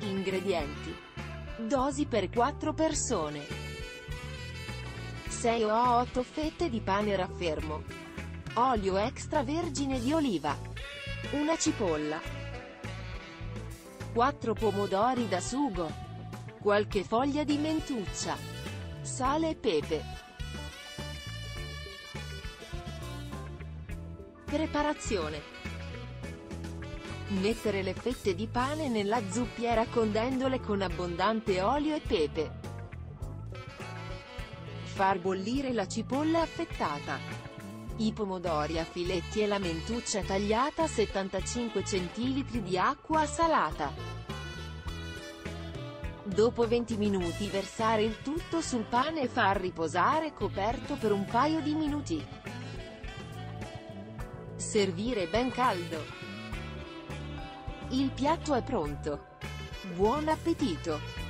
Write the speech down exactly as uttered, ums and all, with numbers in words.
Ingredienti. Dosi per quattro persone: sei o otto fette di pane raffermo, olio extravergine di oliva, una cipolla, quattro pomodori da sugo, qualche foglia di mentuccia, sale e pepe. Preparazione. Mettere le fette di pane nella zuppiera condendole con abbondante olio e pepe. Far bollire la cipolla affettata, i pomodori a filetti e la mentuccia tagliata a settantacinque centilitri di acqua salata. Dopo venti minuti versare il tutto sul pane e far riposare coperto per un paio di minuti. Servire ben caldo. Il piatto è pronto. Buon appetito!